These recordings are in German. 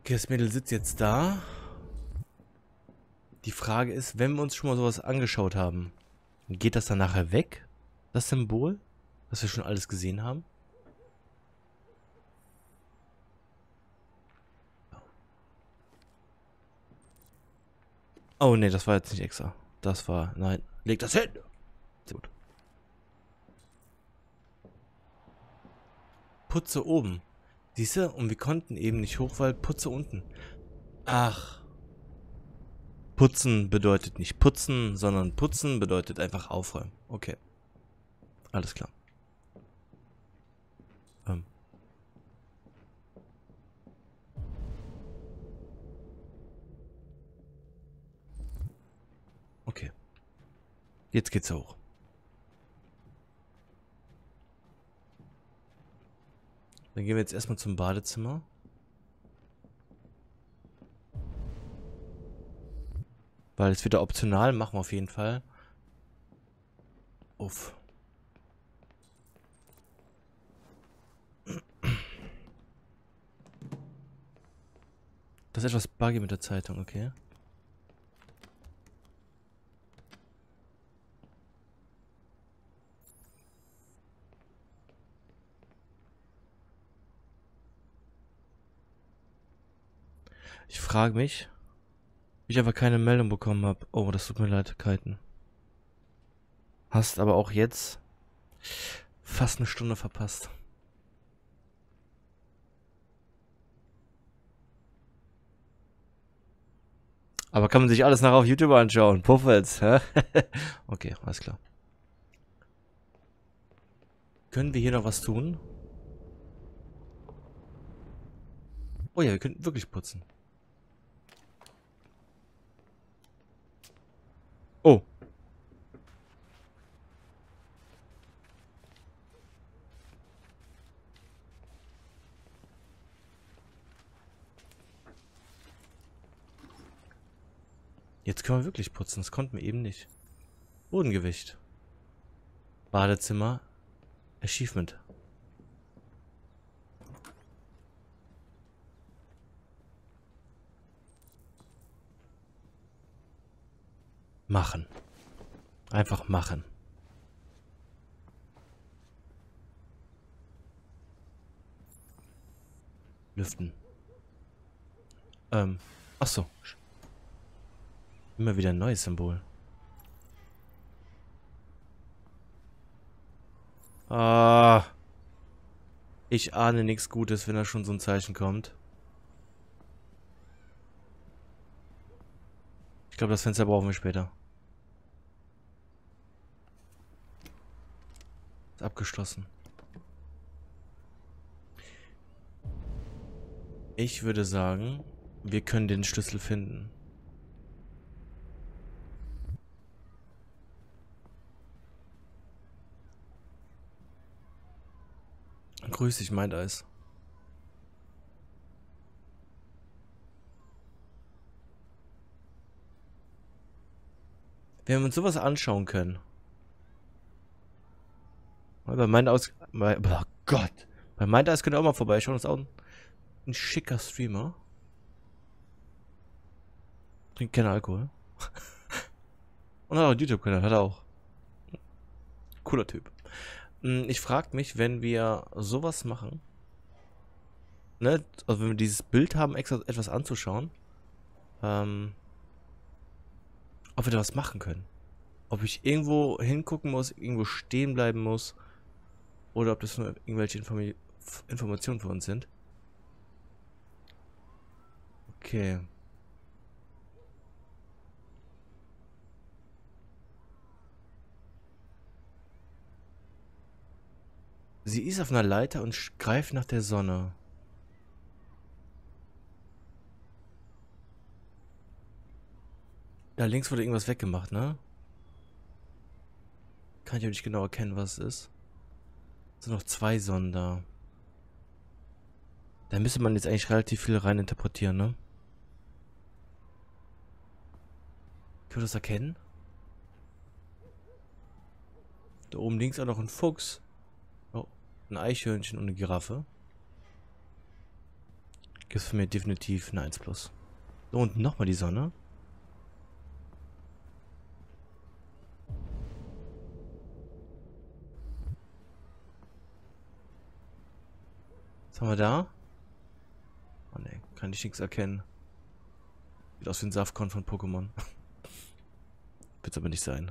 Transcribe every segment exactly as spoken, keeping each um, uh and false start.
Okay, das Mädel sitzt jetzt da. Die Frage ist, wenn wir uns schon mal sowas angeschaut haben, geht das dann nachher weg? Das Symbol? Dass wir schon alles gesehen haben? Oh ne, das war jetzt nicht extra. Das war... Nein. Leg das hin! Sehr gut. Putze oben. Siehste? Und wir konnten eben nicht hoch, weil Putze unten. Ach. Putzen bedeutet nicht putzen, sondern putzen bedeutet einfach aufräumen. Okay. Alles klar. Ähm. Okay. Jetzt geht's hoch. Dann gehen wir jetzt erstmal zum Badezimmer. Weil es wieder optional, machen wir auf jeden Fall. Uff. Das ist etwas buggy mit der Zeitung, okay. Ich frage mich, wie ich einfach keine Meldung bekommen habe. Oh, das tut mir leid, Kiten. Hast aber auch jetzt fast eine Stunde verpasst. Aber kann man sich alles nachher auf YouTube anschauen. Puffels, hä? Okay, alles klar. Können wir hier noch was tun? Oh ja, wir könnten wirklich putzen. Oh. Jetzt können wir wirklich putzen. Das konnten wir eben nicht. Bodengewicht. Badezimmer. Achievement. Machen. Einfach machen. Lüften. Ähm. Ach so. Immer wieder ein neues Symbol. Ah. Ich ahne nichts Gutes, wenn da schon so ein Zeichen kommt. Ich glaube, das Fenster brauchen wir später. Ist abgeschlossen. Ich würde sagen, wir können den Schlüssel finden. Grüß dich, meint Eis. Wenn wir uns sowas anschauen können. Bei meint Eis. Bei, oh Gott. Bei meint Eis könnt ihr auch mal vorbeischauen. Das ist auch ein, ein schicker Streamer. Trinkt keinen Alkohol. Und hat auch einen YouTube-Kanal. Hat er auch. Cooler Typ. Ich frage mich, wenn wir sowas machen, ne, also wenn wir dieses Bild haben, extra etwas anzuschauen, ähm, ob wir da was machen können. Ob ich irgendwo hingucken muss, irgendwo stehen bleiben muss, oder ob das nur irgendwelche Inform Informationen für uns sind. Okay. Sie ist auf einer Leiter und greift nach der Sonne. Da links wurde irgendwas weggemacht, ne? Kann ich auch nicht genau erkennen, was es ist. Es sind noch zwei Sonnen da. Da müsste man jetzt eigentlich relativ viel rein interpretieren, ne? Können wir das erkennen? Da oben links auch noch ein Fuchs. Oh, ein Eichhörnchen und eine Giraffe. gibt es für mich definitiv eine eins plus. So, und nochmal die Sonne. Was haben wir da? Oh ne, kann ich nichts erkennen. Sieht aus wie ein Saftkorn von Pokémon. Wird es aber nicht sein.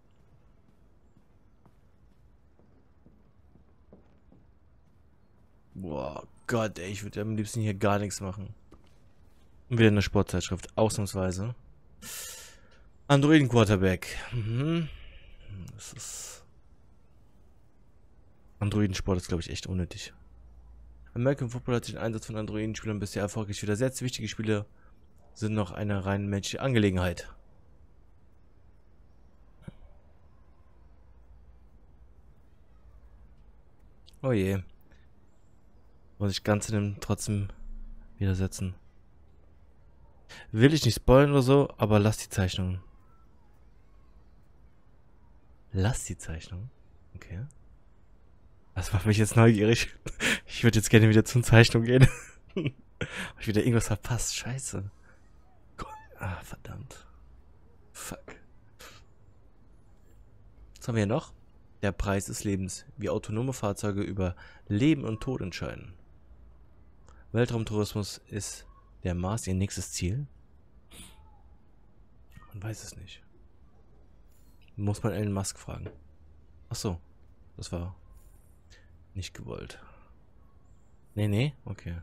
Boah, Gott, ey, ich würde am liebsten hier gar nichts machen. Und wieder eine Sportzeitschrift, ausnahmsweise. Androiden Quarterback. Mhm. Das ist... Androidensport ist, glaube ich, echt unnötig. American Football hat sich den Einsatz von Androidenspielern bisher erfolgreich widersetzt. Wichtige Spiele sind noch eine rein menschliche Angelegenheit. Oh je. Muss ich ganz in dem trotzdem widersetzen. Will ich nicht spoilern oder so, aber lass die Zeichnung. Lass die Zeichnung? Okay. Das macht mich jetzt neugierig. Ich würde jetzt gerne wieder zur Zeichnung gehen. Hab ich wieder irgendwas verpasst? Scheiße. Gott. Ah, verdammt. Fuck. Was haben wir hier noch? Der Preis des Lebens. Wie autonome Fahrzeuge über Leben und Tod entscheiden. Weltraumtourismus ist der Mars ihr nächstes Ziel? Man weiß es nicht. Muss man Elon Musk fragen. Ach so. Das war nicht gewollt. Nee, nee? Okay.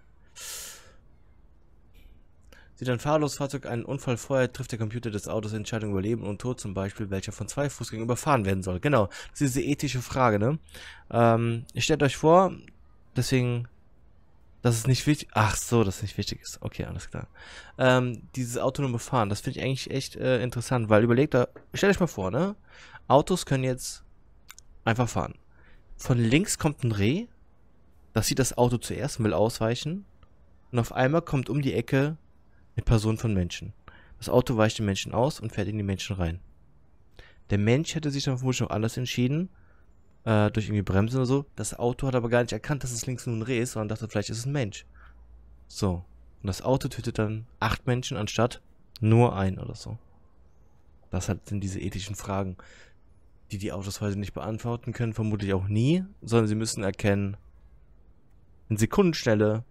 Sieht ein fahrloses Fahrzeug einen Unfall vorher, trifft der Computer des Autos Entscheidungen über Leben und Tod, zum Beispiel, welcher von zwei Fußgängern überfahren werden soll. Genau, das ist diese ethische Frage, ne? Ähm, ihr stellt euch vor, deswegen, dass es nicht wichtig... Ach so, dass es nicht wichtig ist. Okay, alles klar. Ähm, dieses autonome Fahren, das finde ich eigentlich echt äh, interessant, weil überlegt da... Stellt euch mal vor, ne? Autos können jetzt einfach fahren. Von links kommt ein Reh, das sieht das Auto zuerst und will ausweichen. Und auf einmal kommt um die Ecke eine Person von Menschen. Das Auto weicht den Menschen aus und fährt in die Menschen rein. Der Mensch hätte sich dann vermutlich noch alles entschieden, äh, durch irgendwie Bremsen oder so. Das Auto hat aber gar nicht erkannt, dass es links nur ein Reh ist, sondern dachte, vielleicht ist es ein Mensch. So. Und das Auto tötet dann acht Menschen anstatt nur ein oder so. Das sind diese ethischen Fragen, die die Autos heute nicht beantworten können, vermutlich auch nie, sondern sie müssen erkennen, in Sekundenschnelle,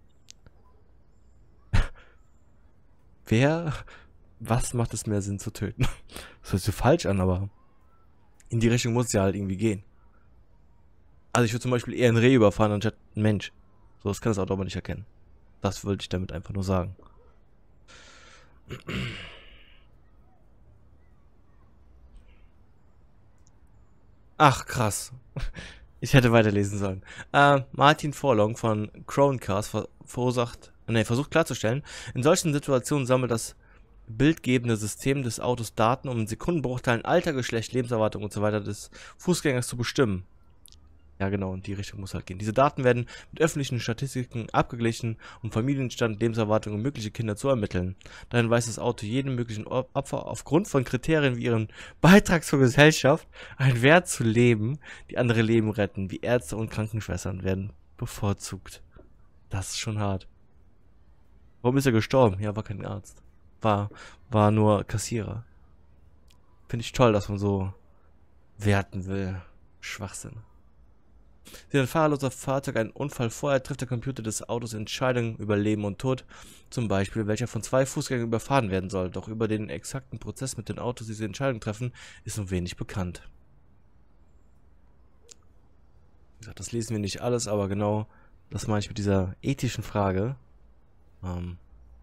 wer, was macht es mehr Sinn zu töten? Das hört sich falsch an, aber in die Richtung muss es ja halt irgendwie gehen. Also ich würde zum Beispiel eher ein Reh überfahren, anstatt ein Mensch. So, das kann das Auto aber nicht erkennen. Das wollte ich damit einfach nur sagen. Ach, krass. Ich hätte weiterlesen sollen. Äh, Martin Forlong von Chromecast ver verursacht, nee, versucht klarzustellen, in solchen Situationen sammelt das bildgebende System des Autos Daten, um in Sekundenbruchteilen Alter, Geschlecht, Lebenserwartung und so weiter des Fußgängers zu bestimmen. Ja genau, in die Richtung muss halt gehen. Diese Daten werden mit öffentlichen Statistiken abgeglichen, um Familienstand, Lebenserwartung und mögliche Kinder zu ermitteln. Darin weiß das Auto jedem möglichen Opfer aufgrund von Kriterien wie ihren Beitrag zur Gesellschaft einen Wert zu leben, die andere Leben retten, wie Ärzte und Krankenschwestern werden bevorzugt. Das ist schon hart. Warum ist er gestorben? Ja, war kein Arzt. War, war nur Kassierer. Finde ich toll, dass man so werten will. Schwachsinn. Sieht ein fahrerloser Fahrzeug einen Unfall vorher, trifft der Computer des Autos Entscheidungen über Leben und Tod, zum Beispiel, welcher von zwei Fußgängern überfahren werden soll. Doch über den exakten Prozess mit den Autos, die diese Entscheidung treffen, ist nur wenig bekannt. Wie gesagt, das lesen wir nicht alles, aber genau das meine ich mit dieser ethischen Frage. Ähm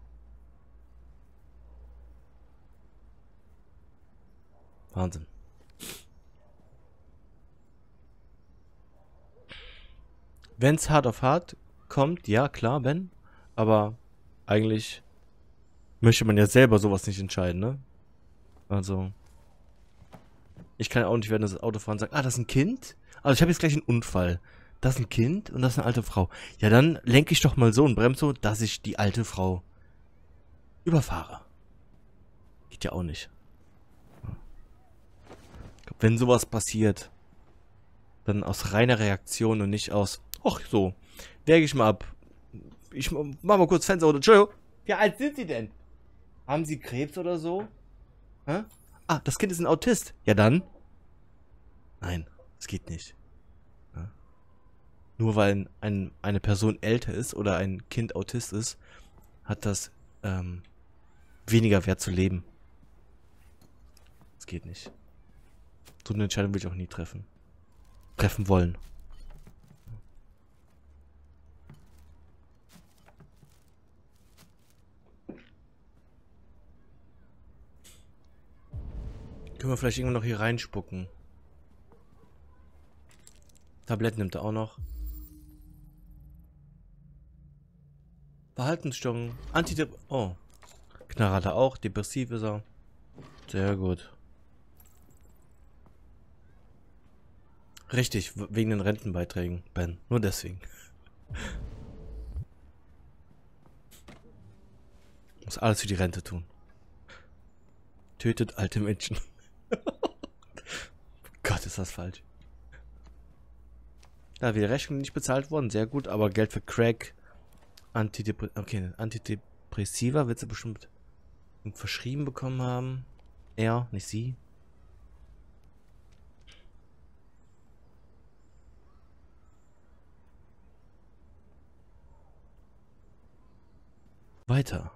Wahnsinn. Wenn es hart auf hart kommt, ja klar, Ben, aber eigentlich möchte man ja selber sowas nicht entscheiden, ne? Also, ich kann ja auch nicht während des Autofahren sagen, ah, das ist ein Kind? Also ich habe jetzt gleich einen Unfall. Das ist ein Kind und das ist eine alte Frau. Ja, dann lenke ich doch mal so und bremse so, dass ich die alte Frau überfahre. Geht ja auch nicht. Wenn sowas passiert, dann aus reiner Reaktion und nicht aus, ach so, wäge ich mal ab, ich mach mal kurz Fenster oder Entschuldigung. Wie alt sind Sie denn? Haben Sie Krebs oder so? Hä? Ah, das Kind ist ein Autist. Ja dann. Nein, das geht nicht. Ja. Nur weil ein, ein, eine Person älter ist oder ein Kind Autist ist, hat das ähm, weniger Wert zu leben. Das geht nicht. So eine Entscheidung will ich auch nie treffen. Treffen wollen. Können wir vielleicht irgendwann noch hier reinspucken? Tabletten nimmt er auch noch. Verhaltensstörung. Antidep... Oh. Knarre hat er auch. Depressiv ist er. Sehr gut. Richtig, wegen den Rentenbeiträgen, Ben. Nur deswegen. Muss alles für die Rente tun. Tötet alte Menschen. Gott, ist das falsch. Da wieder Rechnung nicht bezahlt worden, sehr gut, aber Geld für Crack, Antidepre okay, Antidepressiva wird sie bestimmt verschrieben bekommen haben. Er, nicht sie. Weiter.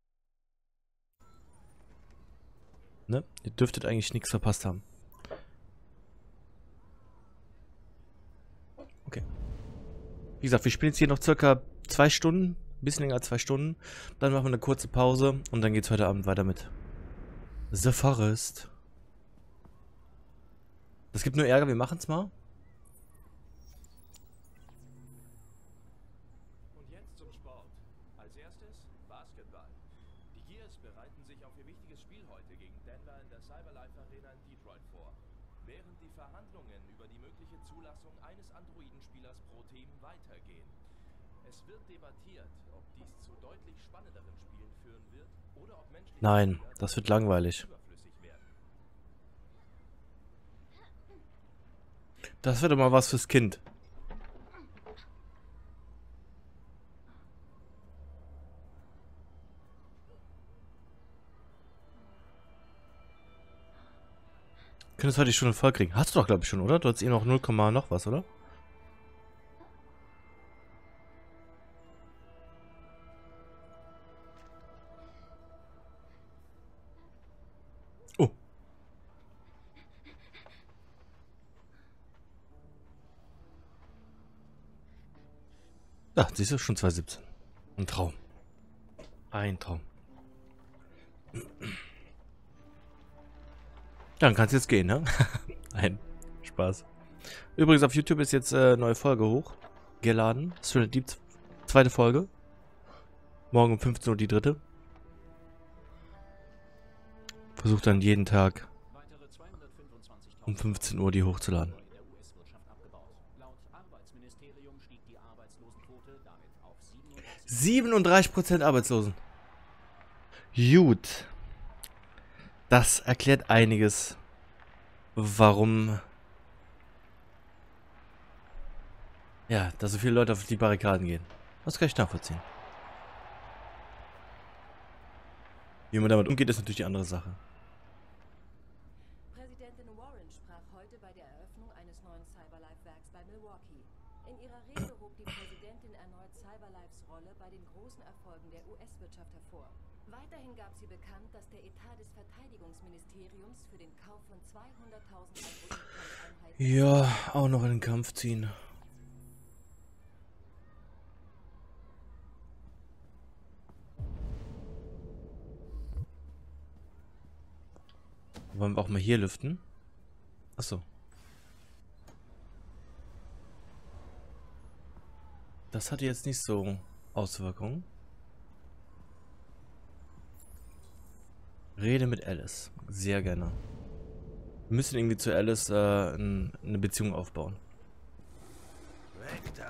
Ne? Ihr dürftet eigentlich nichts verpasst haben. Okay. Wie gesagt, wir spielen jetzt hier noch circa zwei Stunden. Ein bisschen länger als zwei Stunden. Dann machen wir eine kurze Pause und dann geht's heute Abend weiter mit The Forest. Das gibt nur Ärger, wir machen es mal. Und jetzt zum Sport. Als erstes Basketball. Die Gears bereiten sich auf ihr wichtiges Spiel heute gegen Denver in der Cyberlife Arena in Detroit vor. Während die Verhandlungen über die mögliche Zulassung eines Androidenspielers pro Team weitergehen. Es wird debattiert, ob dies zu deutlich spannenderen Spielen führen wird oder ob menschliche Nein, das wird langweilig. überflüssig werden. Das wird doch mal was fürs Kind. Könntest heute die Stunde voll kriegen. Hast du doch, glaube ich, schon, oder? Du hast eh noch null, noch was, oder? Oh. Ja, siehst du, schon zwei siebzehn. Ein Traum. Ein Traum. Dann kannst du jetzt gehen, ne? Nein, Spaß. Übrigens, auf YouTube ist jetzt äh, neue Folge hochgeladen. Stranger Deep, zweite Folge. Morgen um fünfzehn Uhr die dritte. Versucht dann jeden Tag um fünfzehn Uhr die hochzuladen. siebenunddreißig Prozent Arbeitslosen. Gut. Das erklärt einiges, warum ja, da so viele Leute auf die Barrikaden gehen. Das kann ich nachvollziehen. Wie man damit umgeht, ist natürlich die andere Sache. Präsidentin Warren sprach heute bei der Eröffnung eines neuen Cyberlife-Werks bei Milwaukee. In ihrer Rede hob die Präsidentin erneut Cyberlifes Rolle bei den großen Erfolgen der U S-Wirtschaft hervor. Weiterhin gab sie bekannt, dass der Etat des Verteidigungsministeriums für den Kauf von zweihunderttausend Androiden-Kampfeinheiten Ja, auch noch in den Kampf ziehen. Wollen wir auch mal hier lüften? Achso. Das hatte jetzt nicht so Auswirkungen. Rede mit Alice. Sehr gerne. Wir müssen irgendwie zu Alice äh, ein, eine Beziehung aufbauen. Weg da.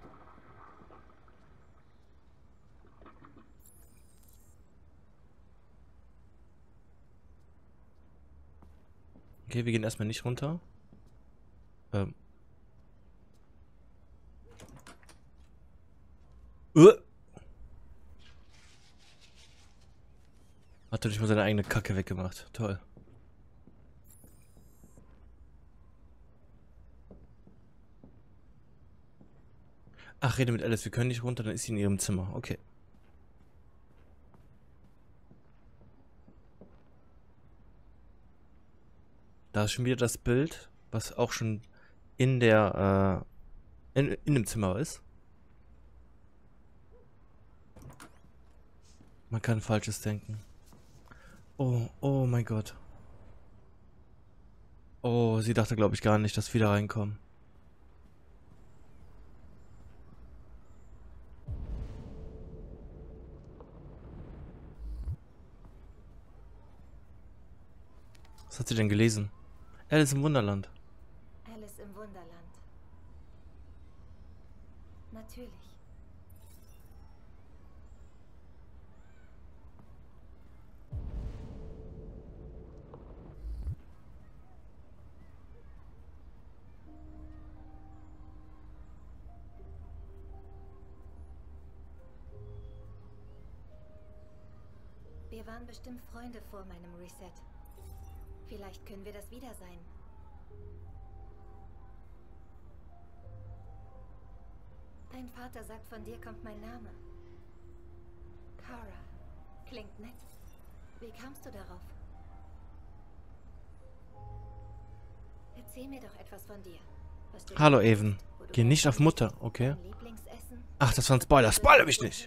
Okay, wir gehen erstmal nicht runter. Ähm. Uh, Hat er nicht mal seine eigene Kacke weggemacht. Toll. Ach, rede mit Alice. Wir können nicht runter, dann ist sie in ihrem Zimmer. Okay. Da ist schon wieder das Bild, was auch schon in der, äh, in, in dem Zimmer ist. Man kann Falsches denken. Oh, oh mein Gott. Oh, sie dachte, glaube ich, gar nicht, dass wir da reinkommen. Was hat sie denn gelesen? Alice im Wunderland. Alice im Wunderland. Natürlich. Wir waren bestimmt Freunde vor meinem Reset. Vielleicht können wir das wieder sein. Dein Vater sagt, von dir kommt mein Name. Kara. Klingt nett. Wie kamst du darauf? Erzähl mir doch etwas von dir. Was du Hallo, liebst, Even. wo du Geh nicht auf herkommst, Mutter, okay? dein Lieblingsessen. Ach, das war ein Spoiler. Spoiler mich nicht!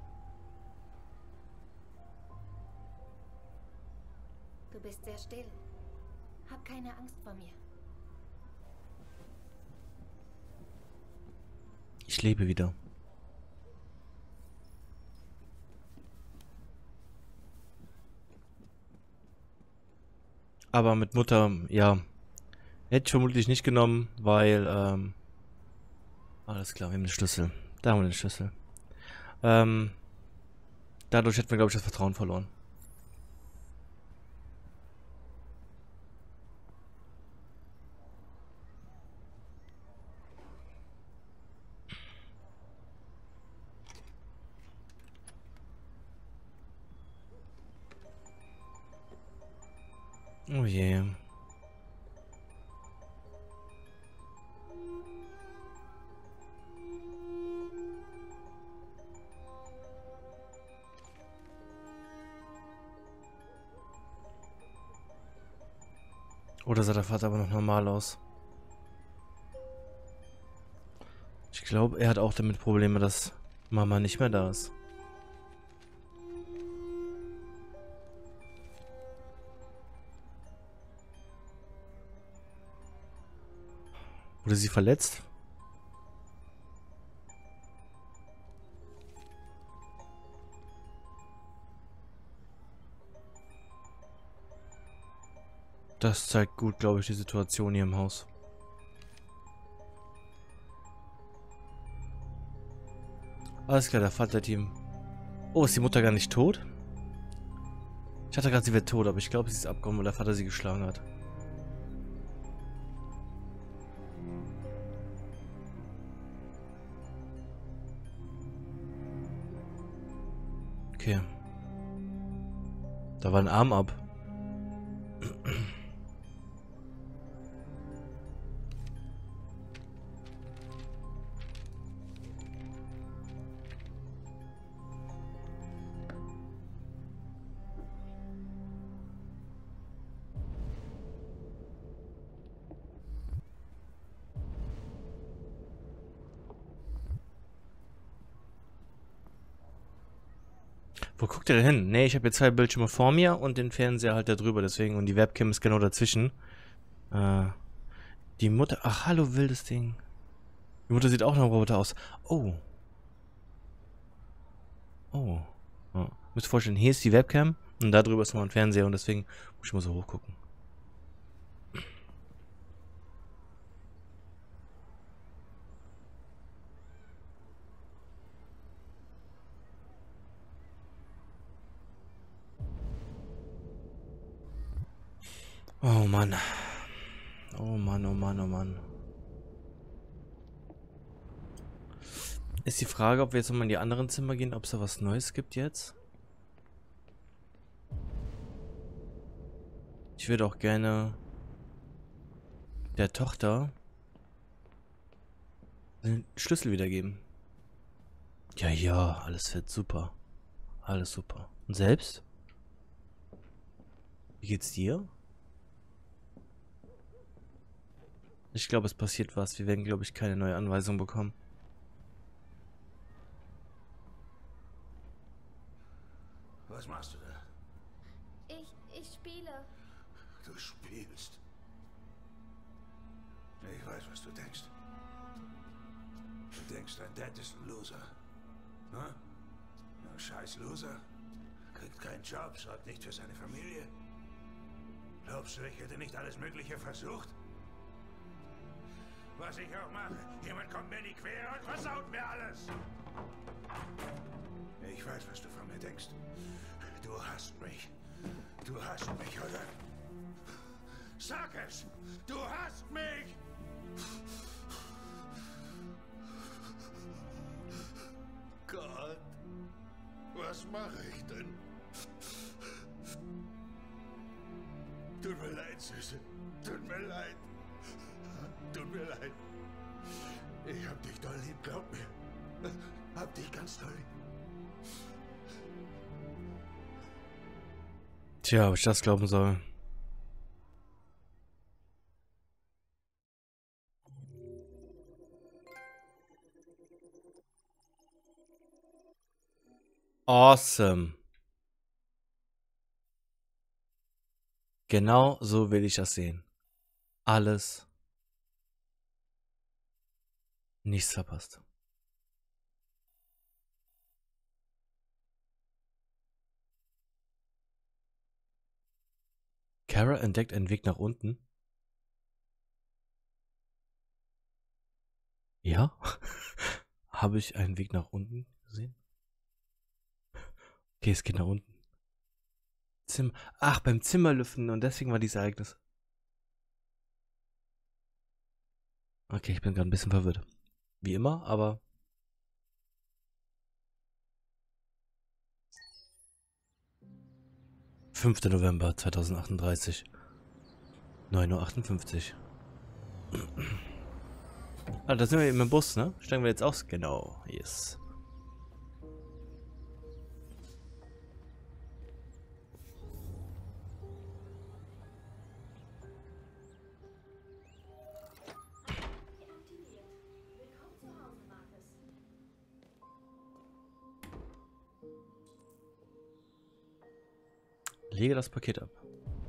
Du bist sehr still. Hab keine Angst vor mir. Ich lebe wieder. Aber mit Mutter, ja. Hätte ich vermutlich nicht genommen, weil, ähm... alles klar, wir haben den Schlüssel. Da haben wir den Schlüssel. Ähm... Dadurch hätten wir, glaube ich, das Vertrauen verloren. Oh je. Oder sah der Vater aber noch normal aus? Ich glaube, er hat auch damit Probleme, dass Mama nicht mehr da ist. Wurde sie verletzt? Das zeigt gut, glaube ich, die Situation hier im Haus. Alles klar, der Vater-Team. Oh, ist die Mutter gar nicht tot? Ich hatte gerade, sie wäre tot, aber ich glaube, sie ist abgehauen, weil der Vater sie geschlagen hat. Okay. Da war ein Arm ab. Wo guckt ihr denn hin? Ne, ich habe hier zwei Bildschirme vor mir und den Fernseher halt da drüber, deswegen. Und die Webcam ist genau dazwischen. Äh, die Mutter... Ach, hallo, wildes Ding. Die Mutter sieht auch noch ein Roboter aus. Oh. Oh. Oh. Müsst ihr vorstellen, hier ist die Webcam und da drüber ist noch ein Fernseher und deswegen muss ich mal so hochgucken. Oh Mann. Oh Mann, oh Mann, oh Mann. Ist die Frage, ob wir jetzt nochmal in die anderen Zimmer gehen, ob es da was Neues gibt jetzt? Ich würde auch gerne der Tochter den Schlüssel wiedergeben. Ja, ja, alles wird super. Alles super. Und selbst? Wie geht's dir? Ich glaube, es passiert was. Wir werden, glaube ich, keine neue Anweisung bekommen. Was machst du da? Ich, ich spiele. Du spielst. Ich weiß, was du denkst. Du denkst, dein Dad ist ein Loser. Hm? Ein scheiß Loser. Kriegt keinen Job, sorgt nicht für seine Familie. Glaubst du, ich hätte nicht alles Mögliche versucht? Was ich auch mache, jemand kommt mir in die Quere und versaut mir alles. Ich weiß, was du von mir denkst. Du hasst mich. Du hasst mich, oder? Sag es! Du hasst mich! Gott, was mache ich denn? Tut mir leid, Süße. Tut mir leid. Tut mir leid. Ich hab dich doll lieb, glaub mir. Hab dich ganz doll lieb. Tja, ob ich das glauben soll. Awesome. Genau so will ich das sehen. Alles. Nichts verpasst. Kara entdeckt einen Weg nach unten. Ja? Habe ich einen Weg nach unten gesehen? Okay, es geht nach unten. Zimmer. Ach, beim Zimmerlüften und deswegen war dieses Ereignis. Okay, ich bin gerade ein bisschen verwirrt. Wie immer, aber... fünfter November zweitausendachtunddreißig. neun Uhr achtundfünfzig. Ah, da sind wir eben im Bus, ne? Steigen wir jetzt aus? Genau, yes. Lege das Paket ab.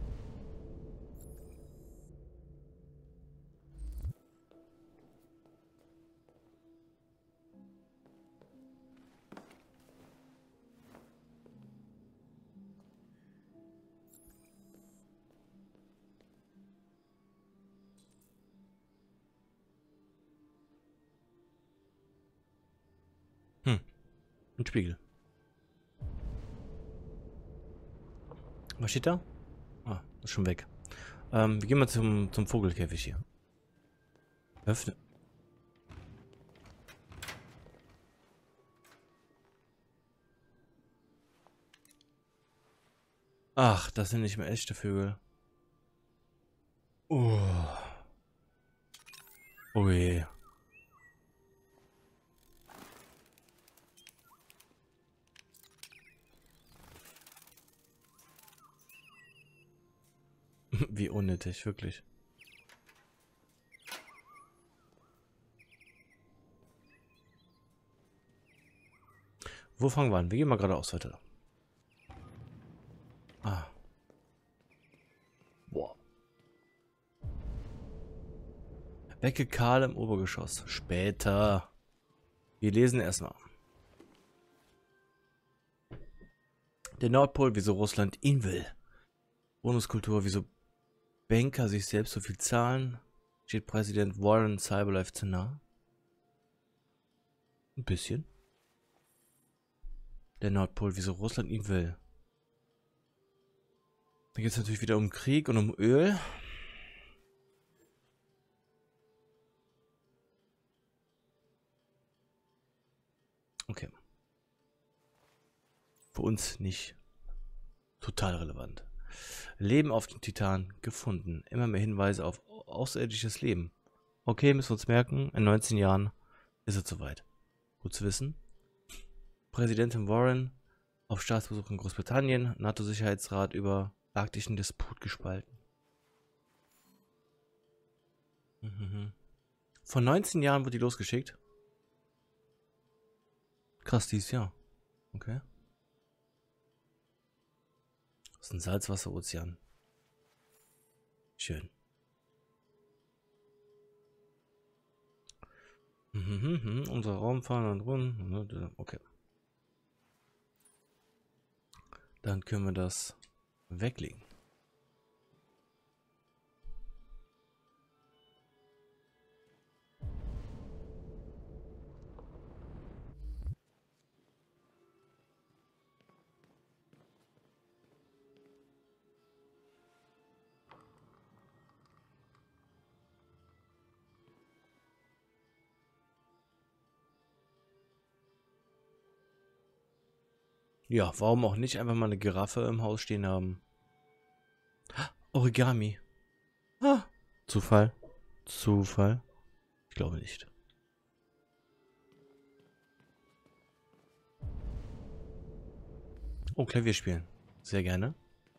Hm. Ein Spiegel. Was steht da? Ah, ist schon weg. Ähm, wir gehen mal zum, zum Vogelkäfig hier. Öffne. Ach, das sind nicht mehr echte Vögel. Oh. Oh je. Wie unnötig, wirklich. Wo fangen wir an? Wir gehen mal geradeaus weiter. Ah. Boah. Wecke Karl im Obergeschoss. Später. Wir lesen erstmal. Der Nordpol, wieso Russland ihn will. Bonuskultur, wieso Banker sich selbst so viel zahlen. Steht Präsident Warren Cyberlife zu nah? Ein bisschen. Der Nordpol, wieso Russland ihn will. Da geht es natürlich wieder um Krieg und um Öl. Okay. Für uns nicht total relevant. Leben auf dem Titan gefunden. Immer mehr Hinweise auf außerirdisches Leben. Okay, müssen wir uns merken. In neunzehn Jahren ist es soweit. Gut zu wissen. Präsidentin Warren auf Staatsbesuch in Großbritannien. NATO-Sicherheitsrat über arktischen Disput gespalten. Mhm. Vor neunzehn Jahren wird die losgeschickt. Krass, dieses Jahr. Okay. Das ist ein Salzwasserozean. Schön. Mhm, mhm, unser Raumfahrer und Runden. Okay. Dann können wir das weglegen. Ja, warum auch nicht einfach mal eine Giraffe im Haus stehen haben? Origami. Ah, Zufall. Zufall. Ich glaube nicht. Oh, Klavier spielen. Sehr gerne.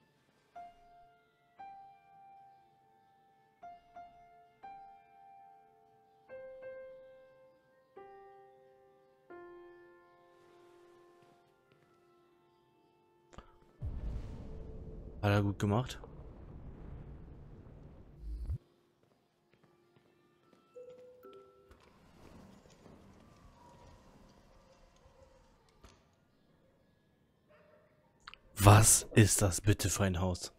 Hat er gut gemacht. Was ist das bitte für ein Haus?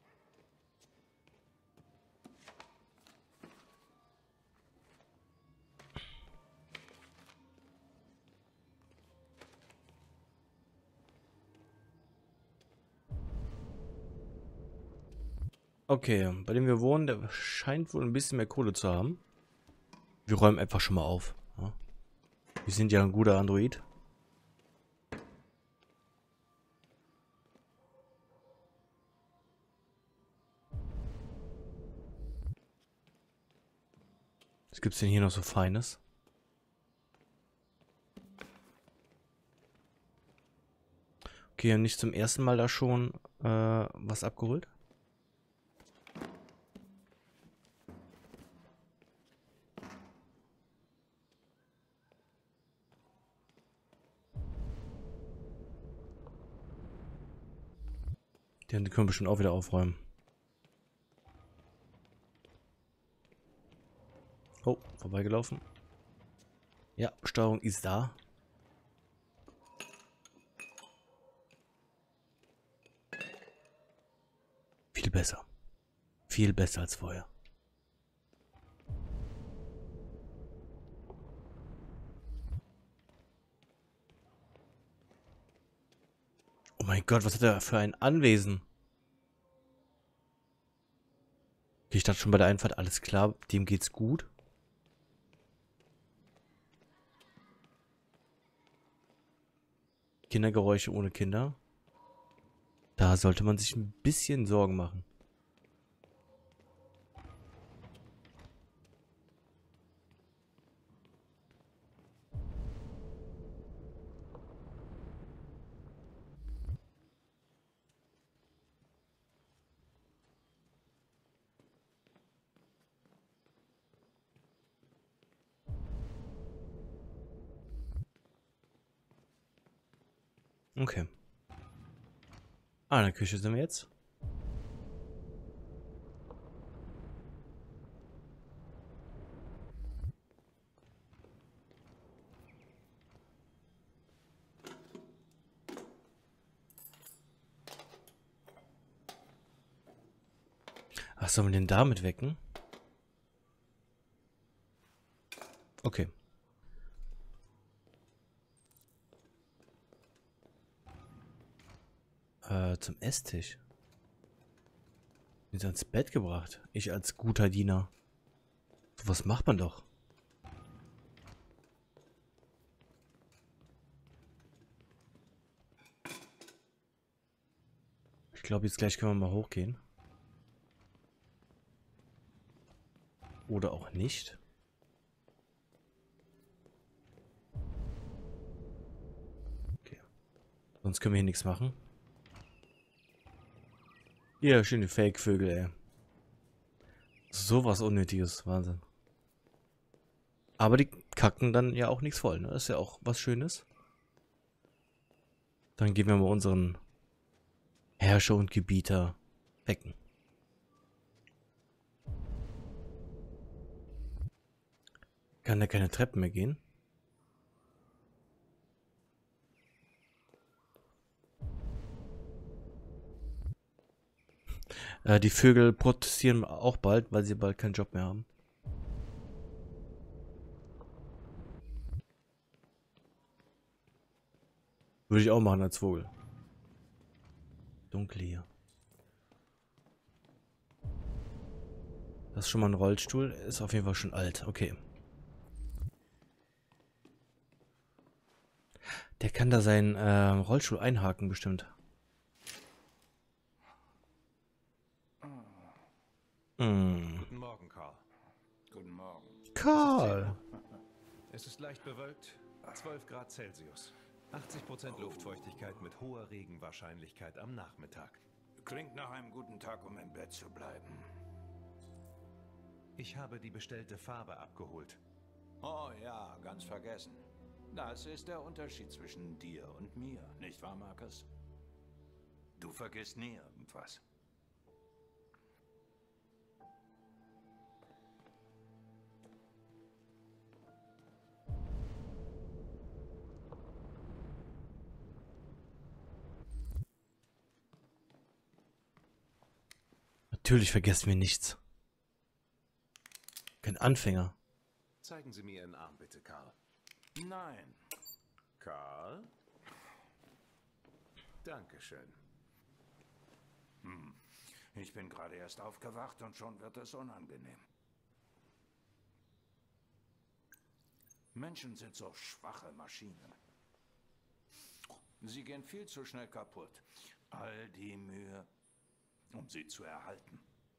Okay, bei dem wir wohnen, der scheint wohl ein bisschen mehr Kohle zu haben. Wir räumen einfach schon mal auf. Ja? Wir sind ja ein guter Android. Was gibt's denn hier noch so Feines? Okay, nicht zum ersten Mal da schon äh, was abgeholt. Die können wir bestimmt auch wieder aufräumen. Oh, vorbeigelaufen. Ja, Steuerung ist da. Viel besser. Viel besser als vorher. Oh mein Gott, was hat er für ein Anwesen? Okay, ich dachte schon bei der Einfahrt, alles klar, dem geht's gut. Kindergeräusche ohne Kinder. Da sollte man sich ein bisschen Sorgen machen. Okay. Ah, in der Küche sind wir jetzt. Was sollen wir denn damit wecken? Okay. Äh, zum Esstisch. Sind ans Bett gebracht. Ich als guter Diener. So was macht man doch. Ich glaube, jetzt gleich können wir mal hochgehen. Oder auch nicht. Okay. Sonst können wir hier nichts machen. Ja, schöne Fake-Vögel, ey. Sowas Unnötiges, Wahnsinn. Aber die kacken dann ja auch nichts voll, ne? Das ist ja auch was Schönes. Dann geben wir mal unseren Herrscher und Gebieter wecken. Kann da keine Treppen mehr gehen? Äh, die Vögel protestieren auch bald, weil sie bald keinen Job mehr haben. Würde ich auch machen als Vogel. Dunkel hier. Das ist schon mal ein Rollstuhl. Ist auf jeden Fall schon alt. Okay. Der kann da seinen äh, Rollstuhl einhaken bestimmt. Hm. Guten Morgen, Karl. Guten Morgen. Karl! Es ist leicht bewölkt, zwölf Grad Celsius. achtzig Prozent Luftfeuchtigkeit mit hoher Regenwahrscheinlichkeit am Nachmittag. Klingt nach einem guten Tag, um im Bett zu bleiben. Ich habe die bestellte Farbe abgeholt. Oh ja, ganz vergessen. Das ist der Unterschied zwischen dir und mir, nicht wahr, Marcus? Du vergisst nie irgendwas. Natürlich vergessen wir nichts. Kein Anfänger. Zeigen Sie mir Ihren Arm bitte, Karl. Nein. Karl? Dankeschön. Hm. Ich bin gerade erst aufgewacht und schon wird es unangenehm. Menschen sind so schwache Maschinen. Sie gehen viel zu schnell kaputt. All die Mühe, um sie zu erhalten.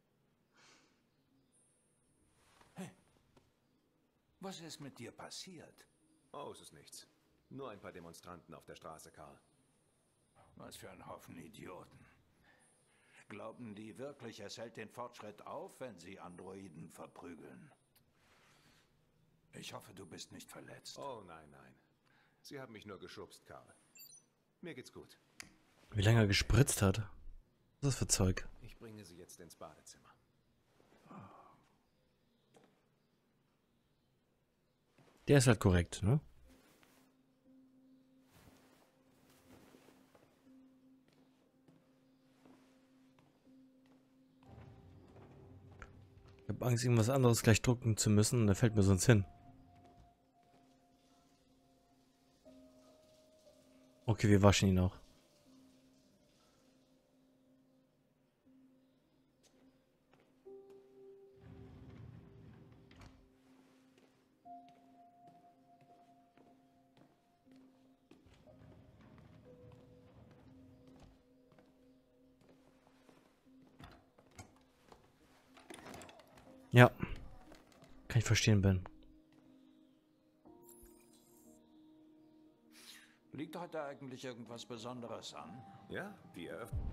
Hey, was ist mit dir passiert? Oh, es ist nichts. Nur ein paar Demonstranten auf der Straße, Karl. Was für ein Haufen Idioten. Glauben die wirklich, es hält den Fortschritt auf, wenn sie Androiden verprügeln? Ich hoffe, du bist nicht verletzt. Oh, nein, nein. Sie haben mich nur geschubst, Karl. Mir geht's gut. Wie lange er gespritzt hat. Was ist das für Zeug? Ich bringe Sie jetzt ins Badezimmer. Der ist halt korrekt, ne? Ich habe Angst, irgendwas anderes gleich drucken zu müssen und da fällt mir sonst hin. Okay, wir waschen ihn auch. Ja. Kann ich verstehen, Ben. Liegt heute eigentlich irgendwas Besonderes an? Ja, die Eröffnung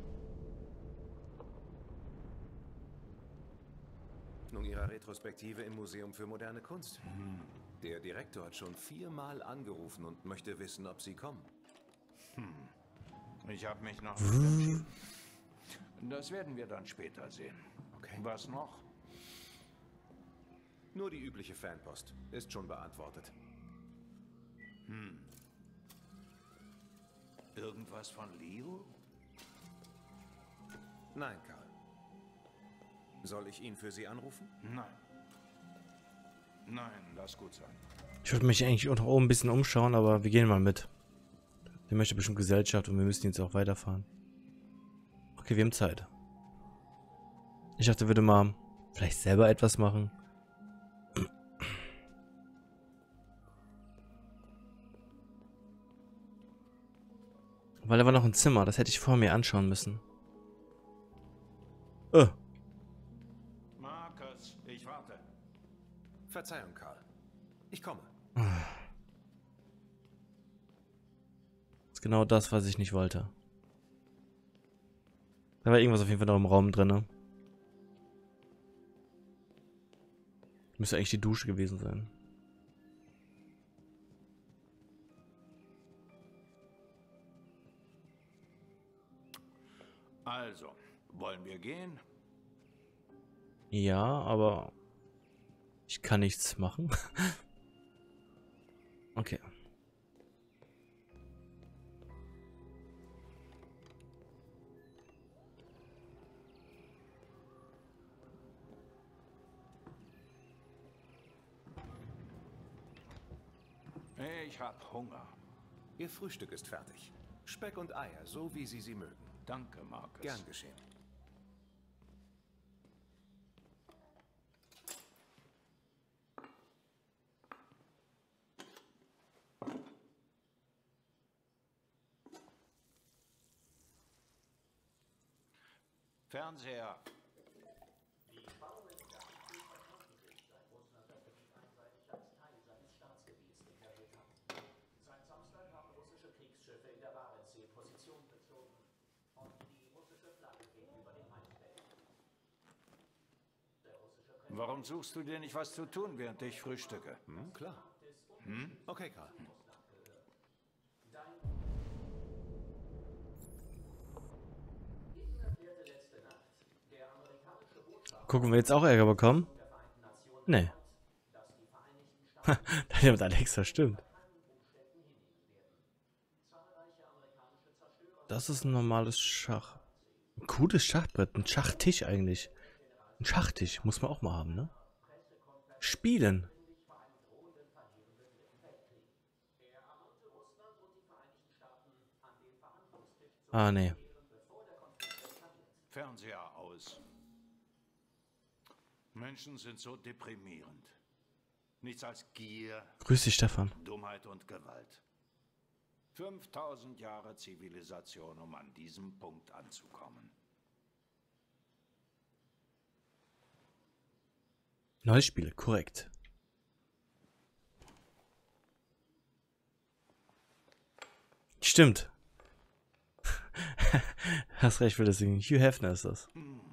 Ihrer Retrospektive im Museum für moderne Kunst. Hm. Der Direktor hat schon viermal angerufen und möchte wissen, ob Sie kommen. Hm. Ich habe mich noch nicht entschieden. Das werden wir dann später sehen. Okay. Was noch? Nur die übliche Fanpost. Ist schon beantwortet. Hm. Irgendwas von Leo? Nein, Karl. Soll ich ihn für Sie anrufen? Nein. Nein, lass gut sein. Ich würde mich eigentlich unten oben ein bisschen umschauen, aber wir gehen mal mit. Der möchte bestimmt Gesellschaft und wir müssen jetzt auch weiterfahren. Okay, wir haben Zeit. Ich dachte, er würde mal vielleicht selber etwas machen. Weil da war noch ein Zimmer, das hätte ich vor mir anschauen müssen. Äh. Marcus, ich warte. Verzeihung, Karl. Ich komme. Ist genau das, was ich nicht wollte. Da war irgendwas auf jeden Fall noch im Raum drin, ne? Müsste eigentlich die Dusche gewesen sein. Also, wollen wir gehen? Ja, aber ich kann nichts machen. Okay. Ich hab Hunger. Ihr Frühstück ist fertig. Speck und Eier, so wie Sie sie mögen. Danke, Marcus. Gern geschehen. Fernseher. Warum suchst du dir nicht was zu tun, während ich frühstücke? Hm, klar. Hm? Okay, Karl. Gucken wir jetzt auch Ärger bekommen? Nee. Da mit Alexa, stimmt. Das ist ein normales Schach. Ein cooles Schachbrett, ein Schachtisch eigentlich. Ein Schachtisch muss man auch mal haben, ne? Spielen. Ah, nee. Fernseher aus. Menschen sind so deprimierend. Nichts als Gier, Grüß dich, Stefan. Dummheit und Gewalt. fünftausend Jahre Zivilisation, um an diesem Punkt anzukommen. Neue Spiele, korrekt. Stimmt. Hast recht, für das Ding. Hugh Hefner ist das.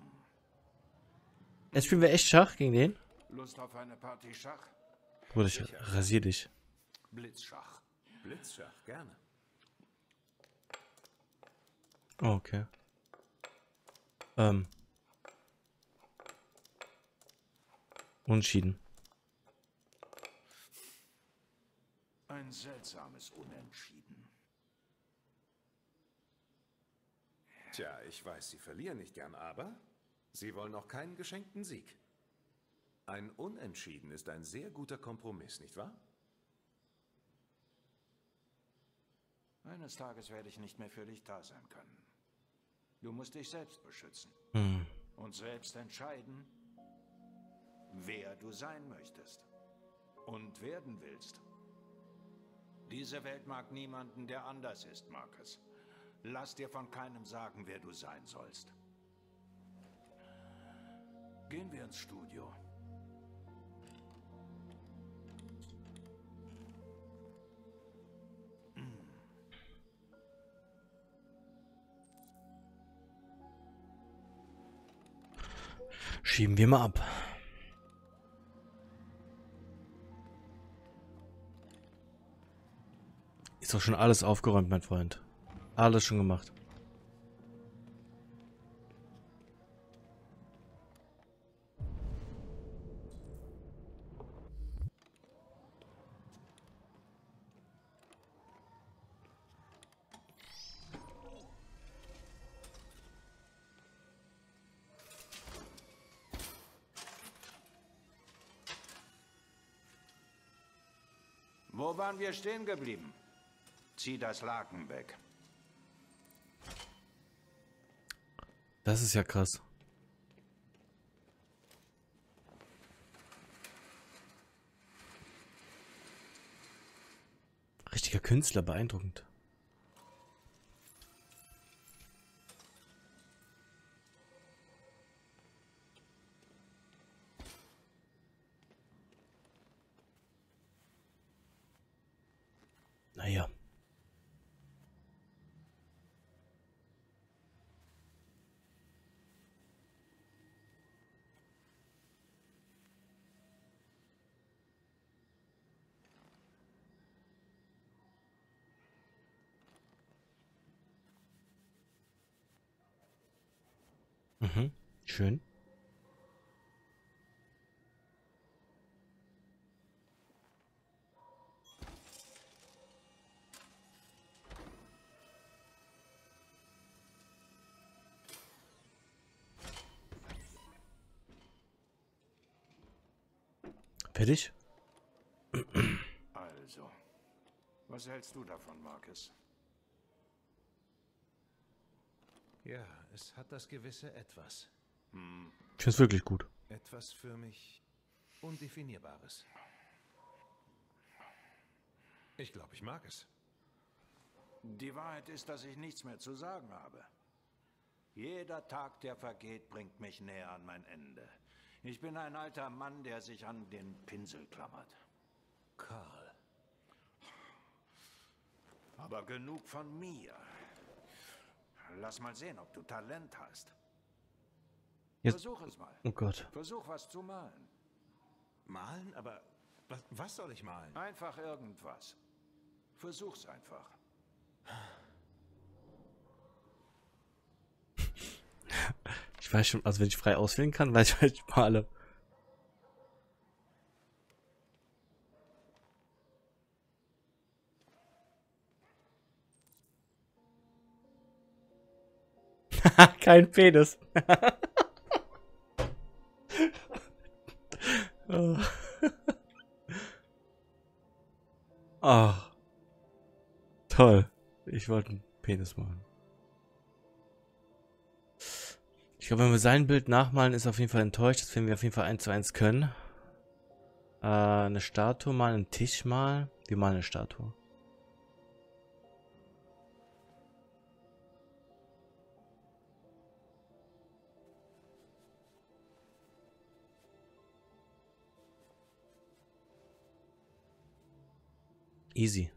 Jetzt spielen wir echt Schach gegen den? Lust auf eine Party Schach? Bruder, ich rasier dich. Blitzschach. Blitzschach, gerne. Oh, okay. Ähm. Unentschieden. Ein seltsames Unentschieden. Tja, ich weiß, Sie verlieren nicht gern, aber Sie wollen auch keinen geschenkten Sieg. Ein Unentschieden ist ein sehr guter Kompromiss, nicht wahr? Eines Tages werde ich nicht mehr für dich da sein können. Du musst dich selbst beschützen. Hm. Und selbst entscheiden, wer du sein möchtest. Und werden willst. Diese Welt mag niemanden, der anders ist, Marcus. Lass dir von keinem sagen, wer du sein sollst. Gehen wir ins Studio. Schieben wir mal ab. Ist doch schon alles aufgeräumt, mein Freund. Alles schon gemacht. Wo waren wir stehen geblieben? Zieh das Laken weg. Das ist ja krass. Richtiger Künstler, beeindruckend. Naja. Mhm. Schön. Fertig? Also, was hältst du davon, Marcus? Ja, es hat das gewisse Etwas. Hm. Ich finde es wirklich gut. Etwas für mich Undefinierbares. Ich glaube, ich mag es. Die Wahrheit ist, dass ich nichts mehr zu sagen habe. Jeder Tag, der vergeht, bringt mich näher an mein Ende. Ich bin ein alter Mann, der sich an den Pinsel klammert. Carl. Aber genug von mir. Lass mal sehen, ob du Talent hast. Jetzt. Versuch es mal. Oh Gott. Versuch was zu malen. Malen? Aber was, was soll ich malen? Einfach irgendwas. Versuch's einfach. Ich weiß schon, also wenn ich frei auswählen kann, weiß ich, was ich male. Kein Penis. Oh. Oh. Toll. Ich wollte einen Penis malen. Ich glaube, wenn wir sein Bild nachmalen, ist auf jeden Fall enttäuscht. Das werden wir auf jeden Fall eins zu eins können. Äh, eine Statue malen, einen Tisch malen. Wir malen eine Statue. Easy.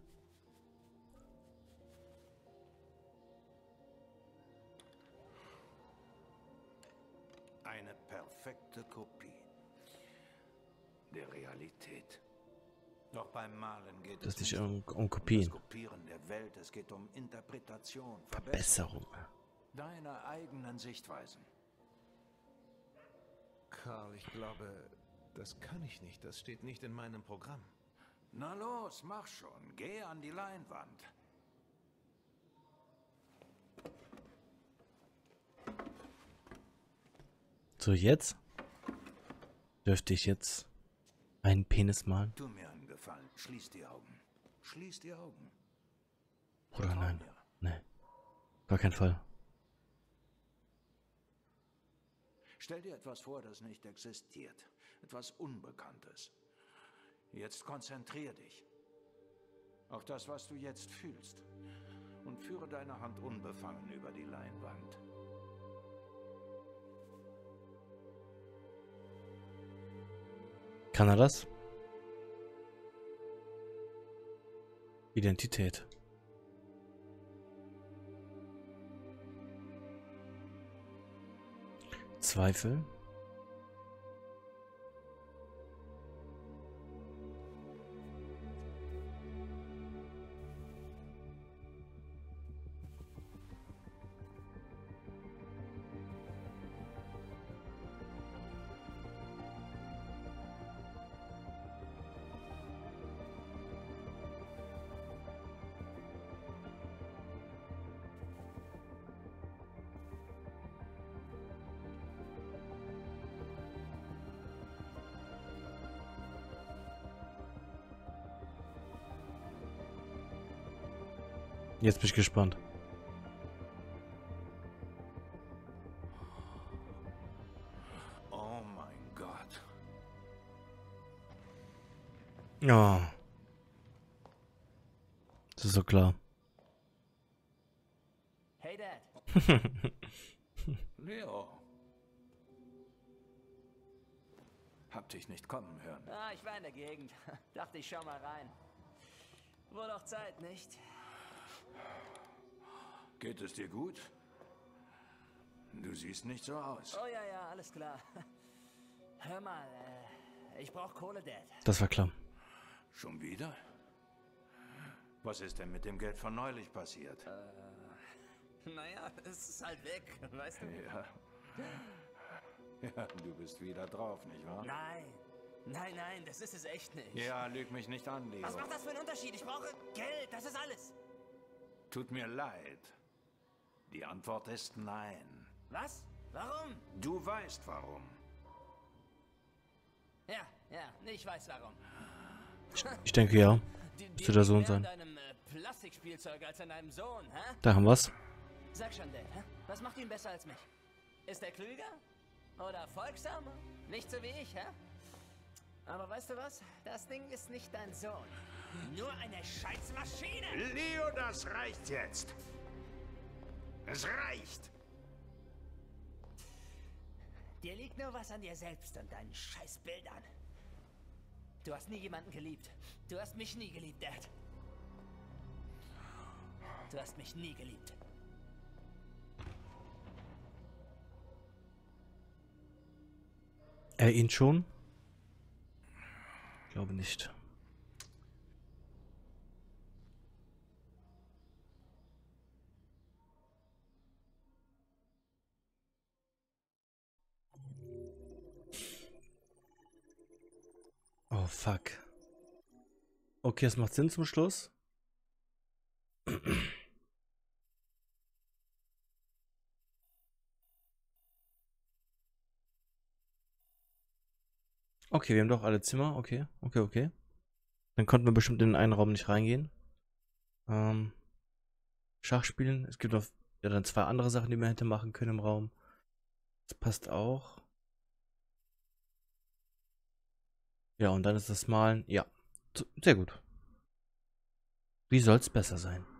Eine perfekte Kopie der Realität. Doch beim Malen geht Das es nicht nicht um, um um Kopien. das Kopieren der Welt, es geht um Interpretation, Besserung. deiner eigenen Sichtweisen. Carl, ich glaube, das kann ich nicht. Das steht nicht in meinem Programm. Na los, mach schon, geh an die Leinwand. So, jetzt dürfte ich jetzt einen Penis malen? Tu mir einen Gefallen, schließ die Augen. Schließ die Augen. Oder Vertrau nein? mir. Nee. Gar kein Fall. Stell dir etwas vor, das nicht existiert. Etwas Unbekanntes. Jetzt konzentrier dich auf das, was du jetzt fühlst. Und führe deine Hand unbefangen über die Leinwand. Kann er das? Identität. Zweifel. Jetzt bin ich gespannt. Oh mein Gott. Ja. Das ist so klar. Hey Dad. Leo. Hab dich nicht kommen hören. Ah, ich war in der Gegend. Dachte, ich schau mal rein. Wohl auch Zeit, nicht? Geht es dir gut? Du siehst nicht so aus. Oh ja, ja, alles klar. Hör mal, äh, ich brauch Kohle, Dad. Das war klar. Schon wieder? Was ist denn mit dem Geld von neulich passiert? Äh, naja, es ist halt weg, weißt du? Ja. Ja, du bist wieder drauf, nicht wahr? Nein, nein, nein, das ist es echt nicht. Ja, lüg mich nicht an, Leo. Was macht das für einen Unterschied? Ich brauche Geld, das ist alles. Tut mir leid. Die Antwort ist nein. Was? Warum? Du weißt warum. Ja, ja, ich weiß warum. Ich denke ja. Die, Müsste der Sohn mehr an sein. deinem äh, Plastikspielzeug als an deinem Sohn, hä? Da haben wir's. Sag schon, Dad, hä? Was macht ihn besser als mich? Ist er klüger? Oder folgsamer? Nicht so wie ich, hä? Aber weißt du was? Das Ding ist nicht dein Sohn. Nur eine Scheißmaschine! Leo, das reicht jetzt. Es reicht. Dir liegt nur was an dir selbst und deinen Scheißbildern. Du hast nie jemanden geliebt. Du hast mich nie geliebt, Dad. Du hast mich nie geliebt. Er ihn schon? Ich glaube nicht. Oh, fuck. Okay, es macht Sinn zum Schluss. Okay, wir haben doch alle Zimmer. Okay, okay, okay. Dann konnten wir bestimmt in den einen Raum nicht reingehen. Ähm, Schach spielen. Es gibt noch ja, dann zwei andere Sachen, die man hätte machen können im Raum. Das passt auch. Ja, und dann ist das Malen. Ja, sehr gut. Wie soll's besser sein?